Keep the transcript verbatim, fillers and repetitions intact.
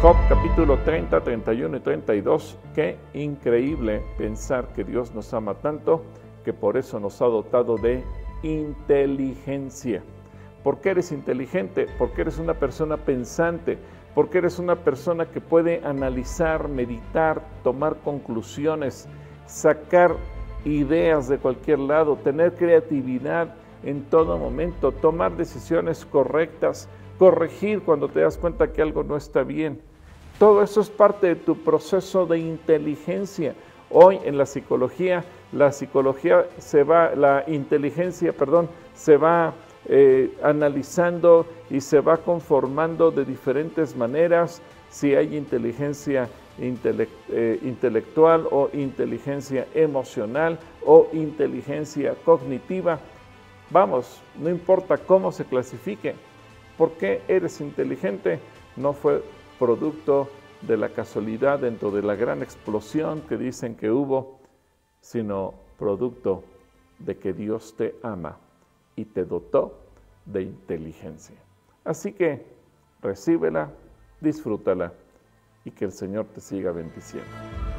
Job capítulo treinta, treinta y uno y treinta y dos. Qué increíble pensar que Dios nos ama tanto, que por eso nos ha dotado de inteligencia. ¿Por qué eres inteligente? Porque eres una persona pensante, porque eres una persona que puede analizar, meditar, tomar conclusiones, sacar ideas de cualquier lado, tener creatividad en todo momento, tomar decisiones correctas, corregir cuando te das cuenta que algo no está bien. Todo eso es parte de tu proceso de inteligencia. Hoy en la psicología, la psicología se va, la inteligencia, perdón, se va eh, analizando y se va conformando de diferentes maneras, si hay inteligencia intele eh, intelectual o inteligencia emocional o inteligencia cognitiva. Vamos, no importa cómo se clasifique. ¿Por qué eres inteligente? No fue producto de la casualidad dentro de la gran explosión que dicen que hubo, sino producto de que Dios te ama y te dotó de inteligencia. Así que recíbela, disfrútala y que el Señor te siga bendiciendo.